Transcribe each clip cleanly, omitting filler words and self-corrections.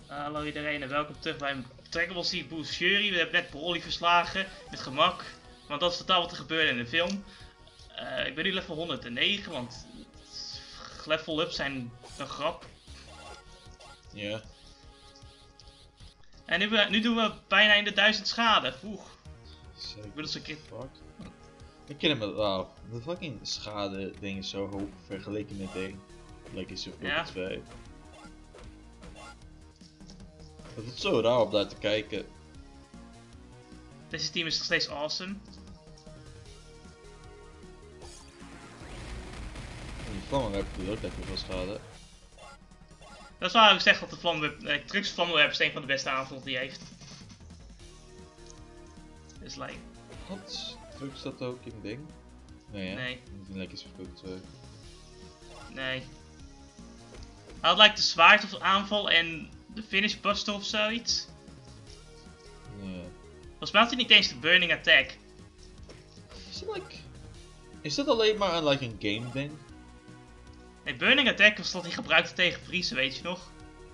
Hallo iedereen en welkom terug bij Dragon Ball Z Boost Fury. We hebben net Broly verslagen met gemak, want dat is totaal wat er gebeurde in de film. Ik ben nu level 109, want level ups zijn een grap. Ja. En nu doen we bijna in de 1000 schade. Oeh, Zeker. ik bedoel eens een keer. Ik ken hem wel. Wauw. De fucking schade ding is zo hoog vergeleken met ding. Like is zoveel Ja. 2. Het is zo raar om daar te kijken. Deze team is nog steeds awesome. En die vlammenwerper doet ook lekker veel schade. Dat is waarom ik zeg dat de Vlammenwerper, Trunks Vlammenwerper is een van de beste aanvallen die hij heeft. Dus like. Wat? Druk dat ook in ding? Nee hè? Nee. Niet lekker zoveel 2. Nee. Hij had like de zwaard of aanval en de finish buster of zoiets. Ja. Volgens mij had hij niet eens de burning attack. Is dat alleen maar een game ding? Nee, burning attack was dat hij gebruikte tegen Vriezen, weet je nog?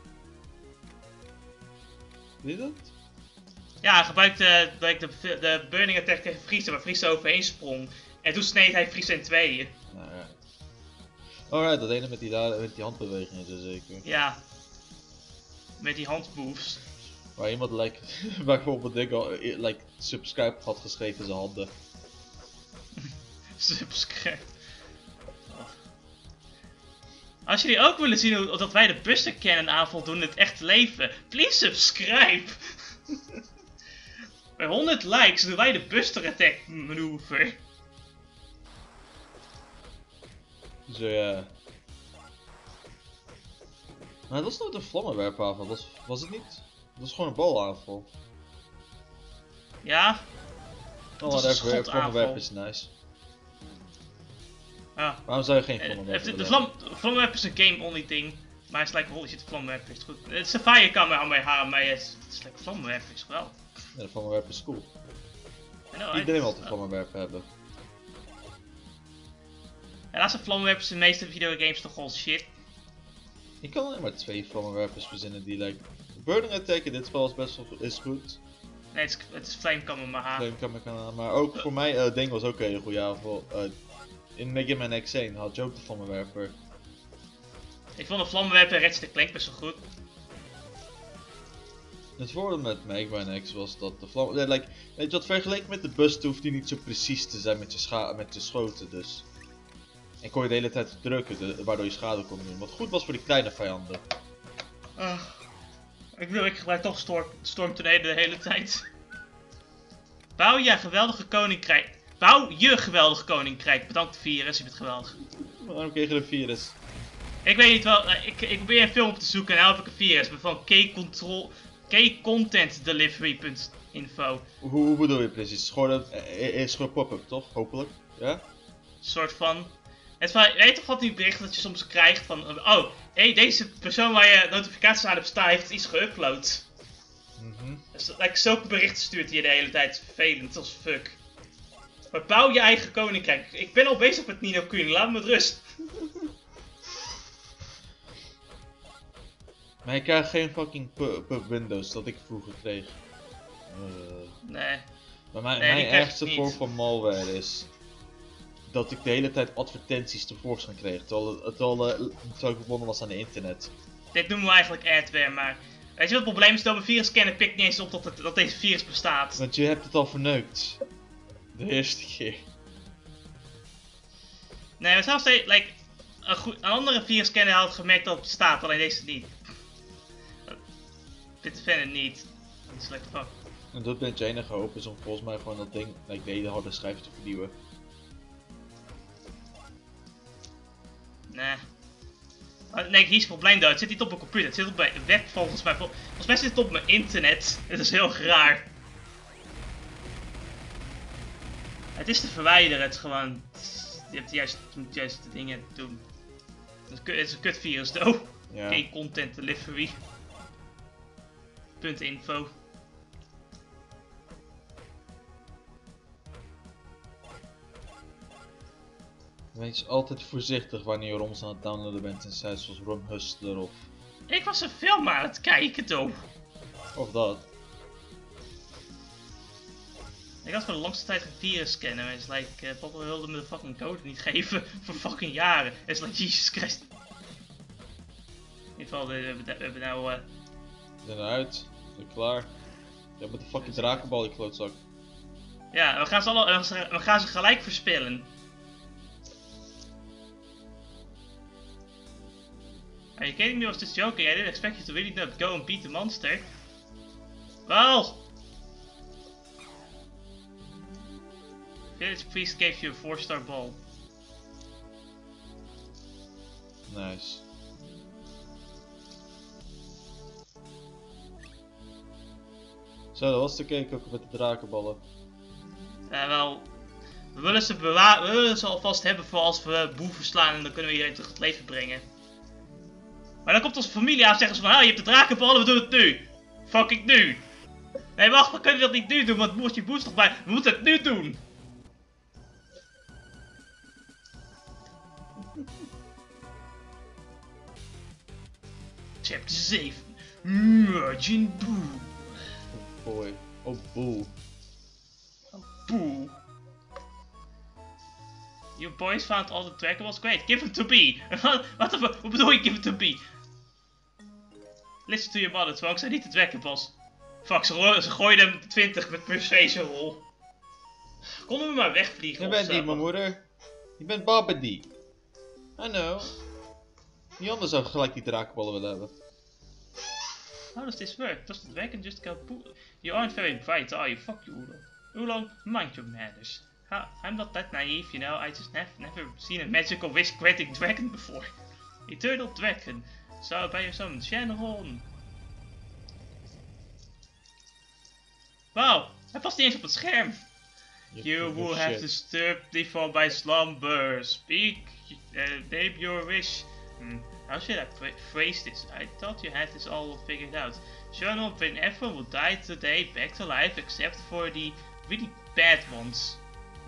Weet je dat? Ja, hij gebruikte de burning attack tegen Vriezen, waar Vriezen overheen sprong. En toen sneed hij Vriezen in tweeën. Nou ja. Alright, dat ene met die handbewegingen dus zeker. Ja. Met die handmoves. Waar iemand bijvoorbeeld ding al subscribe had geschreven in zijn handen. Subscribe. Als jullie ook willen zien hoe dat wij de Buster Cannon aanval doen in het echte leven, please subscribe! Bij 100 likes doen wij de Buster Attack manoeuvre. Zo ja. Maar dat was nooit een vlammenwerper aanval, was het niet? Dat was gewoon een balaanval. Ja? Oh, was een whatever, schotaanval. vlammenwerper is nice. Ja. Waarom zou je geen vlammenwerper De willen? Vlammenwerper is een game-only ding. Maar het is like, holy shit, de Vlammenwerper is goed. Het is een firecamera aan mij, het is like, Vlammenwerper is wel. Ja, de vlammenwerper is cool. I know, Iedereen wil een vlammenwerper hebben. Helaas zijn Vlammenwerpers in de meeste videogames toch wel shit. Je kan alleen maar 2 vlammenwerpers verzinnen die Burning Attack in dit spel is best wel goed. Nee, het is Flamecamera maar Maar ook voor mij, Ding was ook een hele goede aanval. In Mega Man X1 had je ook de vlammenwerper. Ik vond de Vlammenwerper en Ratchet & Clank best wel goed. Het voordeel met Mega Man X was dat de vlam... weet je wat, vergeleken met de bus hoeft die niet zo precies te zijn met je schoten dus. En kon je de hele tijd drukken, waardoor je schade kon doen. Wat goed was voor die kleine vijanden. Ik gebruik toch stormtornado de hele tijd. Bouw je geweldige koninkrijk. Bouw je geweldige koninkrijk. Bedankt virus, je bent geweldig. Waarom kreeg je een virus? Ik weet niet wel, ik probeer een film op te zoeken en nou heb ik een virus. Van kcontentdelivery.info. Hoe bedoel je precies? Is gewoon pop-up toch? Hopelijk? Ja? Soort van. Weet je toch wat die bericht dat je soms krijgt van, oh, hey, deze persoon waar je notificaties aan hebt staan heeft iets geüpload. Dus zulke berichten stuurt hij de hele tijd, vervelend als fuck. Maar bouw je eigen koninkrijk. Ik ben al bezig met Nino Kuni, laat me met rust. Maar je krijgt geen fucking Windows dat ik vroeger kreeg. Nee. Maar mijn die krijg ik ergste niet. vorm van malware is dat ik de hele tijd advertenties tevoorschijn kreeg, terwijl ik verbonden was aan de internet. Dit noemen we eigenlijk adware, maar weet je wat het probleem is? Dat mijn virusscanner pikt niet eens op dat deze virus bestaat. Want je hebt het al verneukt. De eerste keer. Nee, maar zelfs een andere virusscanner had gemerkt dat het bestaat, alleen deze niet. Dit verder niet. Het is like fuck. En dat bent je enige hoop is om volgens mij gewoon dat ding, de hele harde schijf te vernieuwen. Nee. Nee, hier is het probleem dat het zit niet op mijn computer, het zit op mijn web volgens mij. Volgens mij zit het op mijn internet. Het is heel raar. Het is te verwijderen, het is gewoon... Je moet juist de dingen doen. Het is een kutvirus, though. Ja. Geen content delivery. .info. Wees altijd voorzichtig wanneer je ROMs aan het downloaden bent in sites zoals ROM Hustler of Ik was een film aan het kijken, toch? Of dat. Ik had voor de langste tijd een virus scannen. Het is like, papa wilde me de fucking code niet geven voor fucking jaren. Het is like, Jesus Christ. In ieder geval, we hebben nou... We zijn eruit. We zijn klaar. Ja, met de fucking drakenbal, die klootzak. Ja, we gaan ze gelijk verspillen. Are you kidding me? Was this joking? I didn't expect you to really not go and beat the monster. Well! Village priest gave you a 4-star ball. Nice. Zo, dat was de cake ook met de drakenballen. Wel, we willen ze alvast hebben voor als we boe verslaan en dan kunnen we iedereen terug het leven brengen. Maar dan komt onze familie aan en zeggen ze van, je hebt de drakenballen, we doen het nu. Fucking nu. Nee, wacht, we kunnen dat niet nu doen, want je boe is toch bij. We moeten het nu doen. Chapter 7. Majin Buu. Oh boy. Oh boe. Boo. You boys found all the trackables? Great, give them to me! What the fuck? Hoe bedoel je give them to me? Listen to your mother, folks. I need the trackables. Fuck, ze gooien hem 20 met persuasion. Konden we maar wegvliegen? Je bent niet mijn moeder. Je bent Babidi. I know. Die ander zou gelijk die drakenballen willen hebben. How does this work? Does the dragon just go poo? You aren't very bright, are you? Fuck you, Oolong. Oolong, mind your manners. I'm not that naive, you know. I just never seen a magical wish-granting dragon before. Eternal dragon. Zou bij je zo'n Shenron. Wauw, hij past niet eens op het scherm. You who have disturbed me from my slumber. Speak, name your wish. How should I phrase this? I thought you had this all figured out. Shenron, when everyone will die today, back to life, except for the really bad ones.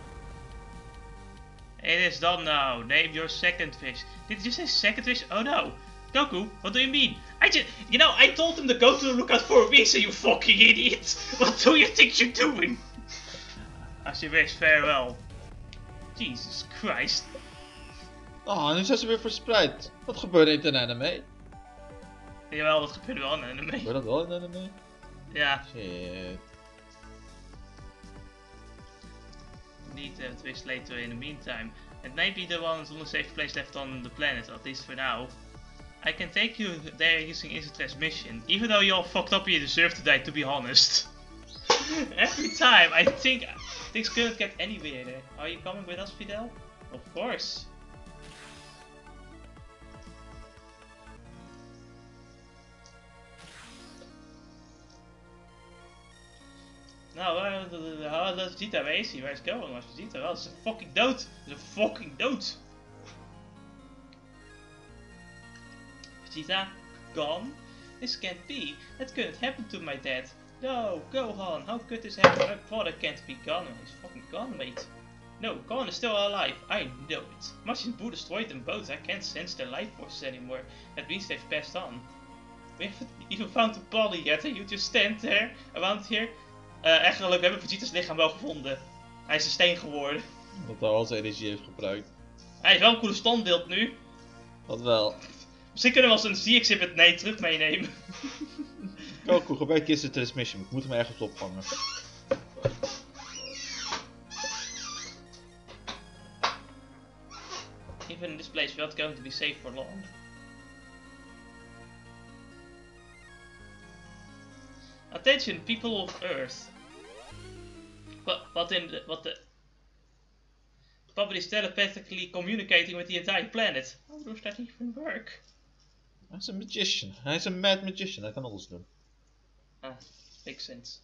It is done now. Name your second wish. Did you say second wish? Oh no. Goku, what do you mean? I told him to go to the lookout for a reason, you fucking idiot. What do you think you're doing? As you wish, farewell. Jesus Christ. Oh, nu zijn ze weer verspreid. Wat gebeurde in een anime? Jawel, dat gebeurde wel in een anime. Gebeurt dat wel in een anime? Ja. Shit. Need to twist later in the meantime. It may be the one only safe place left on the planet, at least for now. I can take you there using instant transmission, even though you all fucked up and you deserve to die, to be honest. Every time, I think things couldn't get any weirder. Are you coming with us, Fidel? Of course. Nou, dat is Vegeta, waar is hij? Waar is Gohan? Waar is Vegeta? Wel, dat is een fucking dood! Dat is een fucking dood! Vegeta? Gone? This can't be. That couldn't happen to my dad. No, Gohan, how could this happen? My brother can't be gone. He's fucking gone, mate. No, Gohan is still alive. I know it. Majin Buu destroyed them both. I can't sense their life forces anymore. That means they've passed on. We haven't even found the body yet and you just stand there around here. Eigenlijk, we hebben Vegeta's lichaam wel gevonden. Hij is een steen geworden. Dat hij al zijn energie heeft gebruikt. Hij heeft wel een coole standbeeld nu. Dat wel. Misschien kunnen we als een Z-exhibit terug meenemen. Goku, gebruik instant transmission. Ik moet hem ergens opvangen. Even in this place, we're not going to be safe for long. Attention, people of Earth. What the... Probably is telepathically communicating with the entire planet. How does that even work? Hij is een magician. Hij is een mad magician. Hij kan alles doen. Ah, makes sense.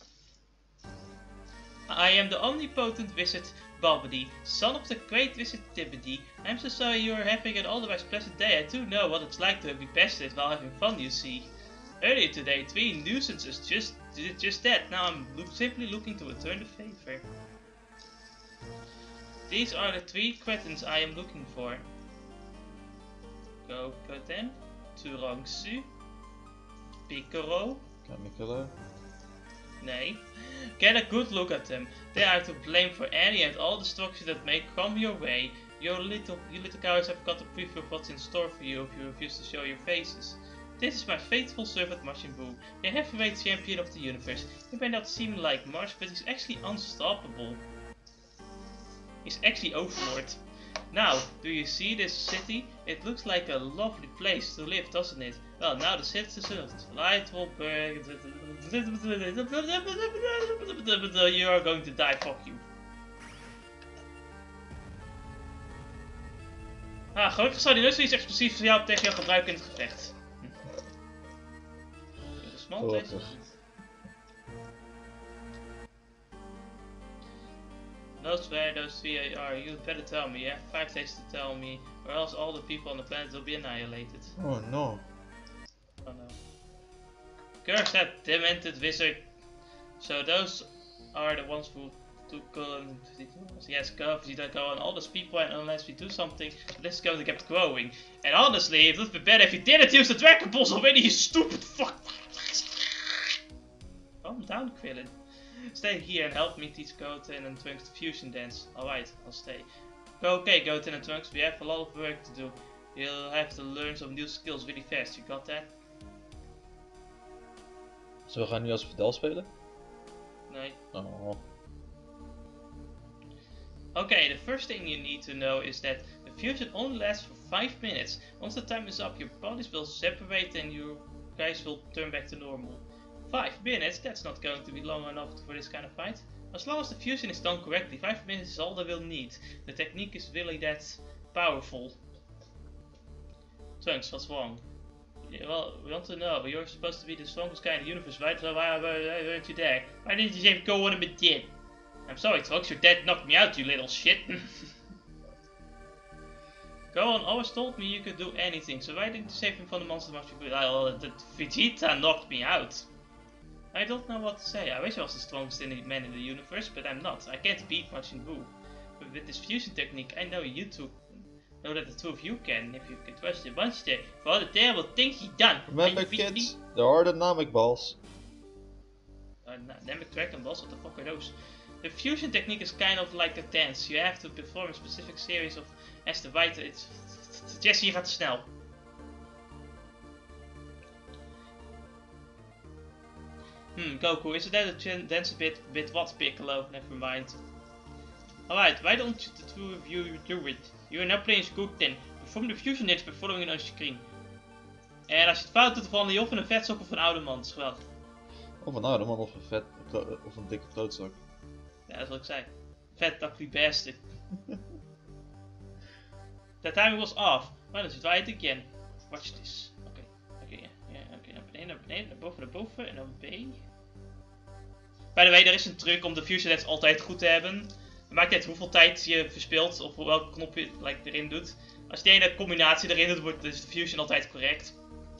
I am the omnipotent wizard Babidi, son of the great wizard Tibidi. I'm so sorry you are having an otherwise pleasant day. I do know what it's like to be pestered while having fun, you see. Earlier today, 3 nuisances did just that. Now I'm simply looking to return the favor. These are the 3 cretins I am looking for. Goten, Turangsu, Piccolo? Kamikolo? Nee. Get a good look at them. They are to blame for any and all destruction that may come your way. You little cowards have got a preview of what's in store for you if you refuse to show your faces. This is my faithful servant Majin Buu, the heavyweight champion of the universe. He may not seem like much, but he's actually unstoppable. He's actually Overlord. Now, do you see this city? It looks like a lovely place to live, doesn't it? Well, now the citizens of Lightwolberg... You are going to die, fuck you. Ah, gelukkig zou die nooit zoiets explosiefs voor jou tegen jou gebruiken in het gevecht. Gelukkig. Knows where those three are, you better tell me, yeah? 5 days to tell me, or else all the people on the planet will be annihilated. Oh no. Oh no. Curse that demented wizard. So those are the ones who took on... Yes, go, you don't go on all those people, and unless we do something, this is going to keep growing. And honestly, it would be better if you didn't use the Dragon Balls already, you stupid fuck! Calm down, Krillin. Stay here and help me teach Goten and Trunks the fusion dance. Alright, I'll stay. Okay, Goten and Trunks, we have a lot of work to do. You'll have to learn some new skills really fast, you got that? So we gaan nu als Videl spelen? Nee. Oh. Okay, the first thing you need to know is that the fusion only lasts for 5 minutes. Once the time is up, your bodies will separate and you guys will turn back to normal. 5 minutes? That's not going to be long enough for this kind of fight. As long as the fusion is done correctly, 5 minutes is all they will need. The technique is really that powerful. Trunks, what's wrong? Yeah, well, we want to know, but you're supposed to be the strongest guy in the universe, right? So why weren't you there? Why didn't you just go on and be dead? I'm sorry, Trunks, your dad knocked me out, you little shit. Gohan always told me you could do anything, so why didn't you save him from the monster much? Vegeta knocked me out. I don't know what to say. I wish I was the strongest man in the universe, but I'm not. I can't beat Majin Buu. But with this fusion technique, I know you two know that the two of you can. If you can trust the monster for all the terrible things he done. Remember, kids, there are the Namek balls. Namek Dragon balls? What the fuck are those? The fusion technique is kind of like a dance. You have to perform a specific series of as the fighter. It's Jesse, je gaat te snel. Goku, isn't that a dance a bit what, Piccolo? Never mind. Alright, why don't the two of you do it? You are now playing Goten. Perform the fusion dance by following it on screen. En als je het fout doet, dan val je of in een vetzak of een oude man. Dat is wel. Of een oude man of een dikke klootzak. Ja, dat is wat ik zei. Fat ugly bastard. That timing was off. Why don't you try it again? Watch this. Oké, naar beneden, naar boven en dan B. By the way, er is een truc om de fusion dance altijd goed te hebben. Het maakt niet uit hoeveel tijd je verspilt of welke knop je erin doet. Als je de ene combinatie erin doet, wordt dus de fusion altijd correct.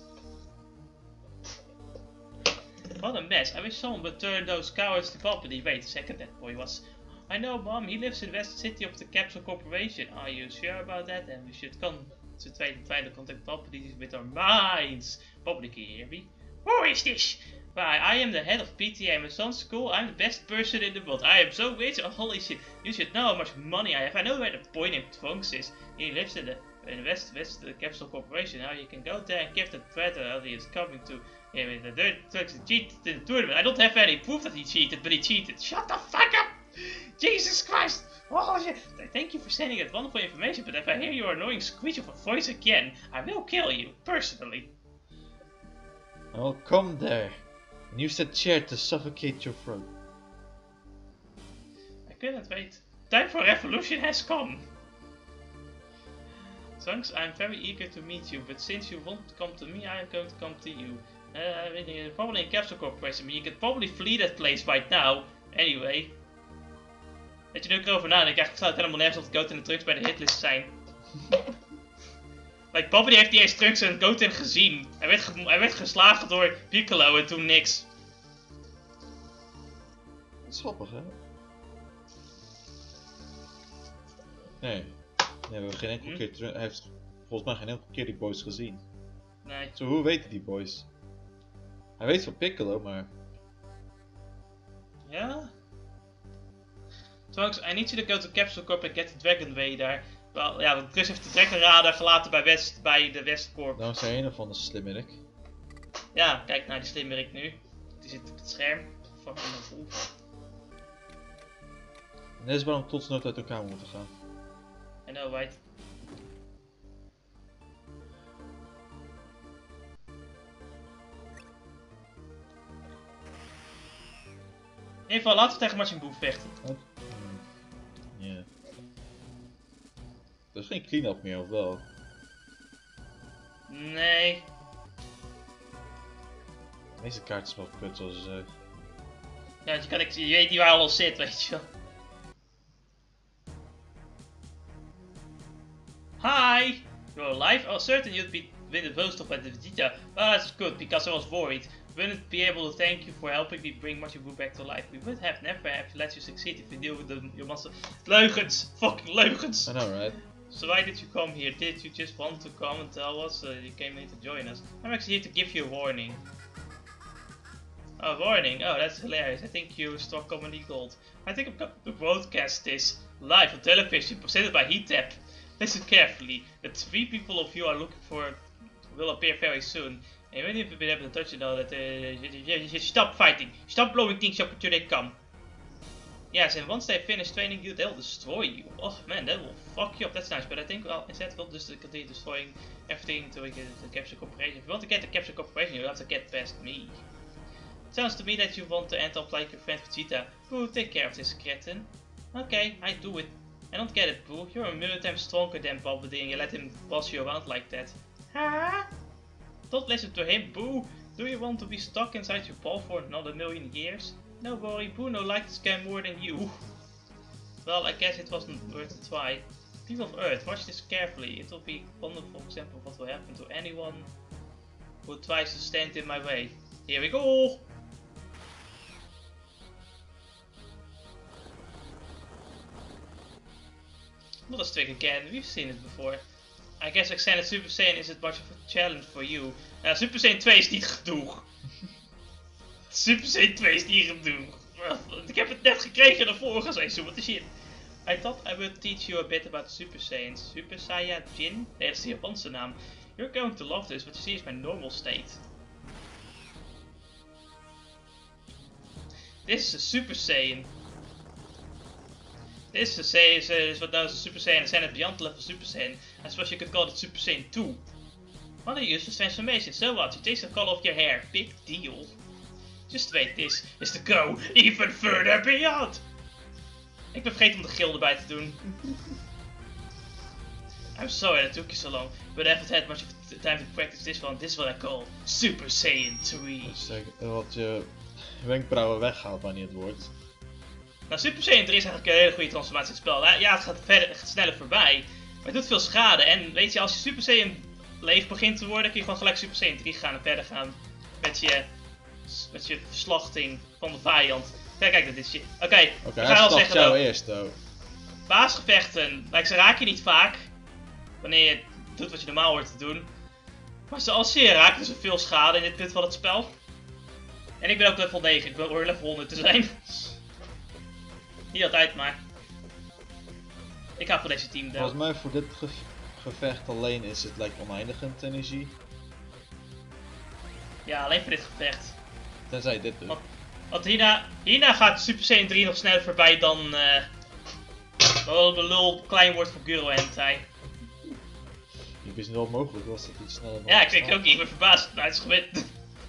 What a mess. I wish someone would turn those cowards to property. Wait a second, that boy was... I know, Mom, he lives in the West City of the Capsule Corporation. Are you sure about that? And we should come to try to contact properties with our minds. Probably can you hear me? Who is this? Why, I am the head of PTA, my son's school. I'm the best person in the world. I am so rich. Oh, holy shit. You should know how much money I have. I know where the boy named Trunks is. He lives in the West the Capsule Corporation. Now you can go there and give the threat that he is coming to him in the dirt. Trunks cheated in the tournament. I don't have any proof that he cheated, but he cheated. Shut the fuck up! Jesus Christ! Oh shit! Thank you for sending that wonderful information, but if I hear your annoying screech of a voice again, I will kill you, personally. Oh, come there. And use that chair to suffocate your throat. I couldn't wait. Time for revolution has come. Trunks, I'm very eager to meet you, but since you won't come to me, I am going to come to you. Probably in Capsule Corporation, but you could probably flee that place right now. Anyway. Dat je nu erover nadenkt, eigenlijk sluit helemaal nergens op dat Goten en Trunks bij de hitlist zijn. Like, Bobby heeft niet eens Trunks en Goten gezien. Hij werd geslagen door Piccolo en toen niks. Dat is grappig, hè? Nee. We hebben geen enkele keer... Hij heeft volgens mij geen enkele keer die boys gezien. Nee. Zo, hoe weten die boys? Hij weet van Piccolo, maar... Ja? Trouwens, I need you to go to Capsule Corp and get the Dragon Way daar. Wel, ja, want Chris heeft de Dragon Radar gelaten bij de Westcorp. Nou, zei een of andere slimmerik. Ja, kijk naar die slimmerik nu. Die zit op het scherm. Fucking gevoel. En dit is waarom tot nooit uit elkaar moeten gaan. I know, right? In ieder geval, laten we tegen Majin Buu vechten. Ja. Er is geen clean-up meer, of wel? Nee. Deze kaart is wel kut, zoals je zei. Ja, want je weet niet waar alles zit, weet je wel. Hi! You're alive? Oh, certain you'd be win the most of the Vegeta. Well, that's good, because I was worried. We wouldn't be able to thank you for helping me bring Majin Buu back to life. We would have never have let you succeed if you deal with your monster. Leugens! Fucking leugens! I know, right? So why did you come here? Did you just want to come and tell us you came here to join us? I'm actually here to give you a warning. A warning? Oh, that's hilarious. I think you struck comedy gold. I think I'm going to broadcast this live on television, presented by HeatTap. Listen carefully. The 3 people of you are looking for will appear very soon. And when you've been able to touch, you know that stop fighting. Stop blowing things up until they come. Yes, and once they finish training you, they'll destroy you. Oh man, that will fuck you up. That's nice. But I think, well, instead we'll just continue destroying everything until we get the Capsule Corporation. If you want to get the Capsule Corporation, you have to get past me. Sounds to me that you want to end up like your friend Vegeta. Boo, take care of this cretin. Okay, I do it. I don't get it, Boo. You're a million times stronger than Babidi and you let him boss you around like that. Huh? Don't listen to him, Boo. Do you want to be stuck inside your ball for another 1,000,000 years? No worry, Boo no like this guy more than you. Well, I guess it wasn't worth a try. People of Earth, watch this carefully. It will be a wonderful example of what will happen to anyone who tries to stand in my way. Here we go! Not a trick again, we've seen it before. I guess Extended Super Saiyan isn't much of a challenge for you. Nou, Super Saiyan 2 is niet genoeg. Super Saiyan 2 is niet genoeg. Ik heb het net gekregen in de vorige seizoen, what the shit. I thought I would teach you a bit about Super Saiyans. Super Saiyajin? Nee, dat is de Japanse naam. You're going to love this, what you see is my normal state. This is a Super Saiyan. This is what known as a Super Saiyan, a Saiyan beyond level Super Saiyan. I suppose you could call it Super Saiyan 2. What a useless transformation, so what? You change the color of your hair, big deal. Just wait, this is to go even further beyond. Ik ben vergeten om de gil erbij te doen. I'm sorry that took you so long, but I haven't had much time to practice this one. This is what I call Super Saiyan 3. Wat je wenkbrauwen weghaalt wanneer het wordt. Nou, Super Saiyan 3 is eigenlijk een hele goede transformatie in het spel. Ja, het gaat sneller voorbij, maar het doet veel schade. En weet je, als je Super Saiyan leeg begint te worden, kun je gewoon gelijk Super Saiyan 3 gaan en verder gaan met je verslachting van de vijand. Kijk, dat is je. Oké, we gaan al zeggen jou eerst, though. Baasgevechten, ze raken je niet vaak wanneer je doet wat je normaal hoort te doen. Maar zoals je raakt, is er veel schade in dit punt van het spel. En ik ben ook level 9, ik wil level 100 te zijn. Niet altijd, maar ik ga voor deze team down. Volgens mij voor dit gevecht alleen is het oneindigend energie. Ja, alleen voor dit gevecht. Tenzij dit doet. Want hierna gaat Super Saiyan 3 nog sneller voorbij dan de lul klein wordt voor Guro Hentai. Ik wist niet wel mogelijk was dat iets sneller. Ja, ik ook niet, ik ben verbaasd, maar het is gewend.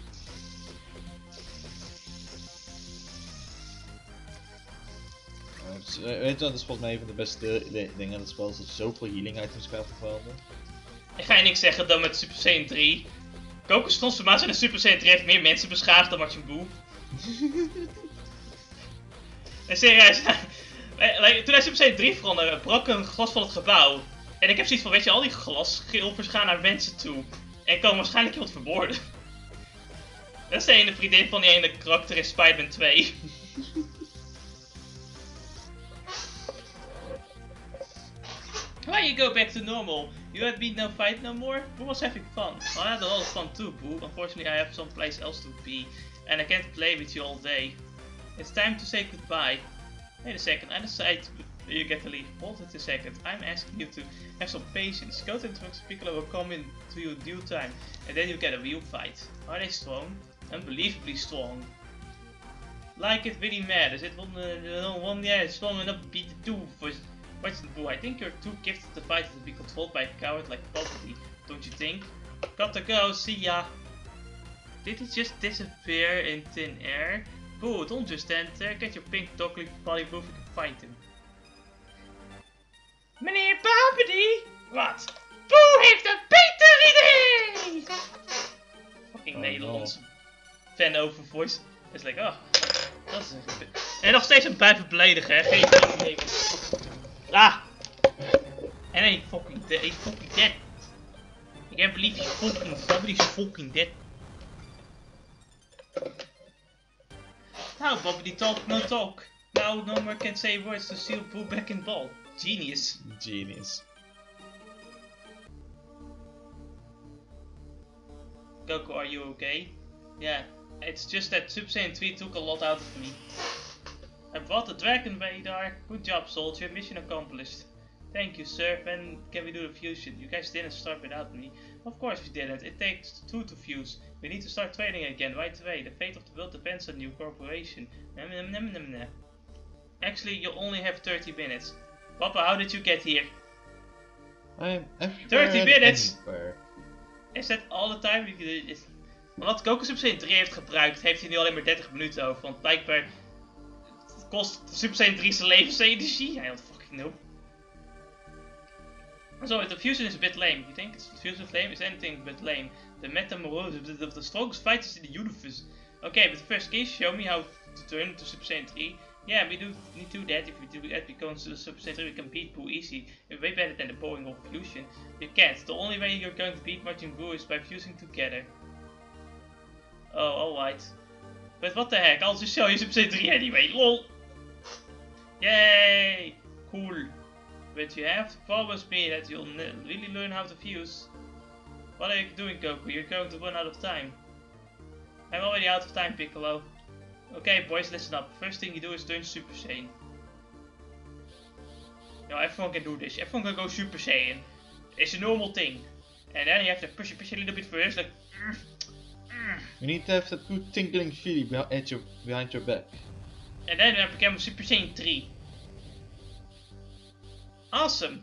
Weet je, dat is volgens mij een van de beste dingen aan het spel, is dat je zoveel healing items kan vervelden. Ik ga je niks zeggen dan met Super Saiyan 3. Goku's transformatie naar Super Saiyan 3 heeft meer mensen beschadigd dan Majin Buu. En serieus, toen hij Super Saiyan 3 veranderde, brak een glas van het gebouw. En ik heb zoiets van, weet je, al die glasschilfers gaan naar mensen toe. En kan waarschijnlijk iemand vermoorden. Dat is de ene vriendin van die ene karakter in Spider-Man 2. Why you go back to normal? You had me no fight no more? Boo was having fun. I had a lot of fun too, Boo. Unfortunately, I have someplace else to be, and I can't play with you all day. It's time to say goodbye. Wait a second, I decide you get to leave. Hold it a second. I'm asking you to have some patience. Goten and Trunks Piccolo will come in to you in due time, and then you get a real fight. Are they strong? Unbelievably strong. Like it really matters. It one yeah, strong enough to beat the two for Boo. I think you're too gifted to fight to be controlled by a coward like Poppy, don't you think? Gotta go, see ya! Did he just disappear in thin air? Boo, don't just stand there, get your pink dog-like body move, you can find him. Meneer Poppy! Wat? Boo heeft een beter idee! Fucking Nederlands. Fan-over voice. It's like, oh, dat is een bit. En nog steeds een blijven beledigen, hè? Geen idee. Ah! And then he fucking dead. He's fucking dead. I can't believe somebody's fucking dead. Now Bobbity talk, no talk. Now no more can say words to seal Boo back in ball. Genius. Genius. Goku, are you okay? Yeah, it's just that Super Saiyan 3 took a lot out of me. I brought the Dragon Radar. Good job, soldier. Mission accomplished. Thank you, sir. When can we do the fusion? You guys didn't start without me. Of course we didn't. It takes two to fuse. We need to start training again right away. The fate of the world depends on your cooperation. Actually, you only have 30 minutes. Papa, how did you get here? I'm everywhere. 30 minutes! Anywhere. Is that all the time? Wat Goku Super Saiyan 3 heeft gebruikt, heeft hij nu alleen maar 30 minuten over. Want blijkbaar kost Super Saiyan 3 zijn levensenergie. I don't fucking know. So the fusion is a bit lame. You think the fusion flame is anything but lame? The metamorphosis of the strongest fighters in the universe. Okay, but first, can you show me how to turn into Super Saiyan 3? Yeah, we do need to do that. If we do that, becomes the Super Saiyan 3, we can beat Boo easy. We're way better than the Boeing of fusion. You can't. The only way you're going to beat Majin Buu is by fusing together. Oh, alright. But what the heck? I'll just show you Super Saiyan 3 anyway. LOL! Yay! Cool. But you have to promise me that you'll really learn how to fuse. What are you doing, Goku? You're going to run out of time. I'm already out of time, Piccolo. Okay, boys, listen up. First thing you do is turn Super Saiyan. You know, everyone can do this. Everyone can go Super Saiyan. It's a normal thing. And then you have to push it a little bit first, like. You need to have that good tingling feeling behind your back. And then I became Super Saiyan 3. Awesome.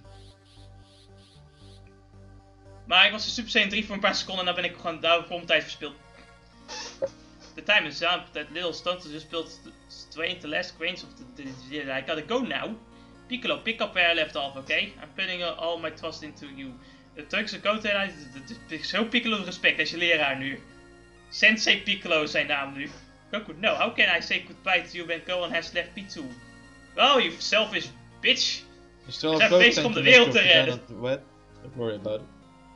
Maar ik was een Super Saiyan 3 voor een paar seconden en dan ben ik gewoon daar voor mijn tijd verspild. The time is up. That little stunt just built strain the last grains of the I gotta go now. Piccolo, pick up where I left off, okay? I'm putting all my trust into you. De Turkse Goten, zo Piccolo respect, hij is je leraar nu. Sensei Piccolo is zijn naam nu. Goku, no, how can I say goodbye to you when Gohan has left P2? Oh, you selfish bitch! We zijn bezig om de wereld te redden. Don't worry about it.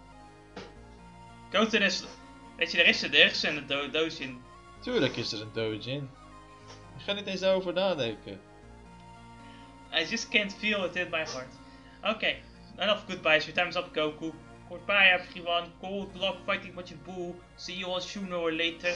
Goten is... Weet je, er is een doosje. Tuurlijk is er een doosje. Ik ga niet eens daarover nadenken. I just can't feel it in my heart. Okay, enough goodbyes. Your time is up, Goku. Goodbye, everyone. Good luck fighting Majin Buu. See you all sooner or later.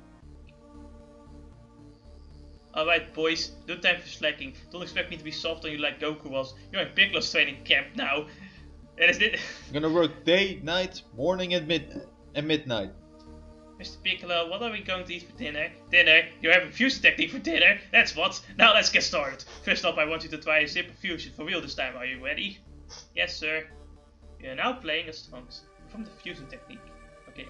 Alright, boys. No time for slacking. Don't expect me to be soft on you like Goku was. You're in Piccolo's training camp now. And is this? I'm gonna work day, night, morning and midnight. Mr. Piccolo, what are we going to eat for dinner? Dinner? You're having fusion technique for dinner? That's what? Now let's get started. First up, I want you to try a simple fusion for real this time. Are you ready? Yes, sir. You're now playing as Trunks from the fusion technique. Okay,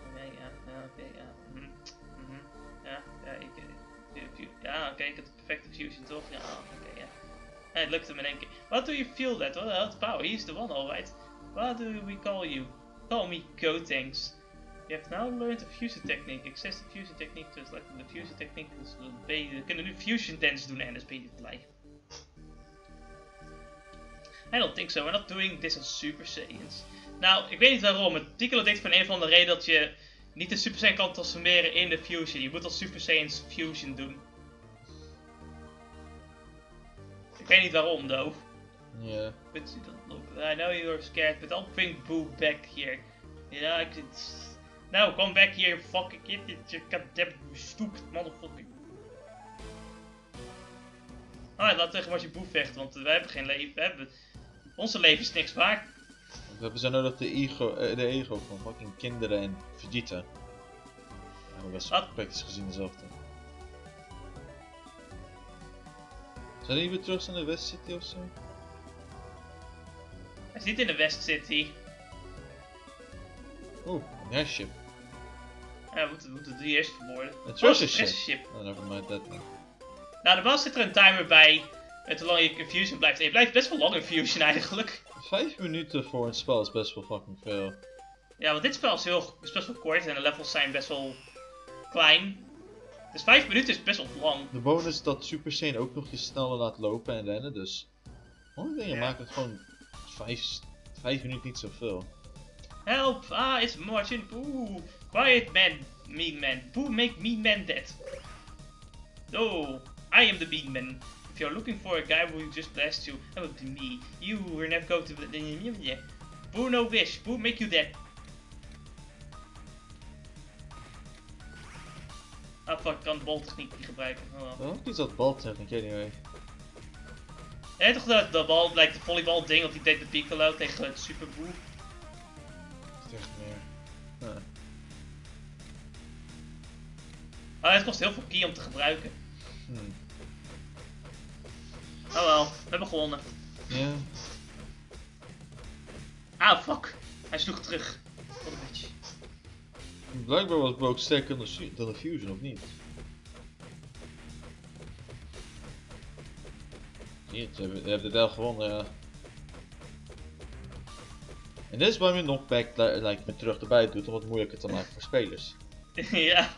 oké, ik heb de perfecte fusion toch? Ja, oké, ja. En het lukt hem in één keer. What do you feel that? What the hell's power? He's the one, alright. What do we call you? Call me Gotenks. You have now learned the fusion technique. Access the fusion technique to select the fusion technique. Dus we kunnen nu fusion dance doen en dat is beter blij. I don't think so. We're not doing this as Super Saiyans. Nou, ik weet niet waarom. Het Piccolo denkt van een of andere reden dat je niet de Super Saiyan kan transformeren in de fusion. Je moet als Super Saiyans fusion doen. Ik weet niet waarom, though. Yeah. But you don't look. I know you're scared, but I'll bring Boo back here. Yeah, I could. No, come back here, you fucking kid. You goddamn stupid motherfucker. Alright, laten we tegen Majin Buu vechten, want wij hebben geen leven. Onze leven is niks waard. We hebben zo nodig de ego van fucking kinderen en Vegeta. Ja, best praktisch gezien dezelfde. Zijn die weer terug in de West City ofzo? Hij is niet in de West City. Oeh, een airship. Ja, we moeten die eerst vermoorden. Een treasure ship. Oh, never mind that. Nou, normaal zit er een timer bij. En hoe lang je in Fusion blijft. En je blijft best wel lang in Fusion eigenlijk. 5 minuten voor een spel is best wel fucking veel. Ja, want dit spel is best wel kort en de levels zijn best wel klein. Dus 5 minuten is best wel lang. De bonus is dat Super Saiyan ook nog je sneller laat lopen en rennen, dus... Gewoon dingen maken het gewoon 5 minuten niet zoveel. Help! Ah, it's Majin Buu! Quiet man, mean man. Boo make mean man dead. Oh, I am the mean man. If you're looking for a guy who will just blast you, that would be me. You will never go to the... Boo no wish. Boo make you dead. Ah fuck, ik kan de baltechniek niet gebruiken. Waarom is dat baltechniek anyway? Je weet toch de bal, like de volleybal ding, wat die deed met Piccolo tegen het Super Boo? Dat is echt meer. Ja. Ah, het kost heel veel ki om te gebruiken. Oh wel, we hebben gewonnen. Ja. Ah fuck, hij sloeg terug. Wat een beetje. Blijkbaar was Brook sterker dan de Fusion, of niet? Zie je hebben het wel gewonnen, ja. En dit is waarom je knockback me terug erbij doet om het moeilijker te maken voor spelers. Ja.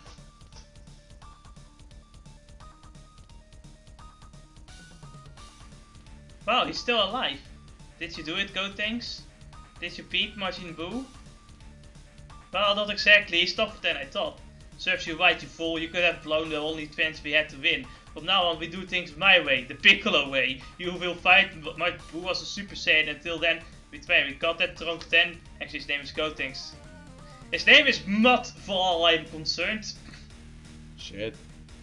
Wow, he's still alive. Did you do it, Gotenks? Did you beat Majin Buu? Well, not exactly. He's tougher than I thought. Serves you right, you fool. You could have blown the only chance we had to win. From now on, we do things my way, the Piccolo way. You will fight Majin Buu as a Super Saiyan. Until then, we train. We got that Trunk 10. Actually, his name is Gotenks. His name is Mud, for all I'm concerned. Shit.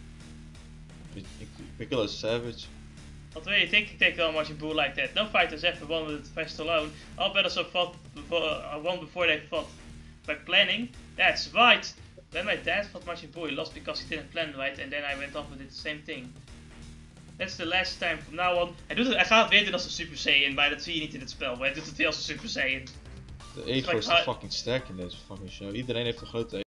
Piccolo is savage. What do you think? You take on Majin Buu like that? No fighters ever won with the Fest alone. All battles have fought won before they fought. By planning? That's right! When my dad fought Majin Buu, he lost because he didn't plan right, and then I went off and did the same thing. That's the last time. From now on. Hij gaat het weer doen als een Super Saiyan, maar dat zie je niet in het spel. Maar hij doet het weer als een Super Saiyan. De ego is fucking sterk in deze fucking show. Iedereen heeft een grote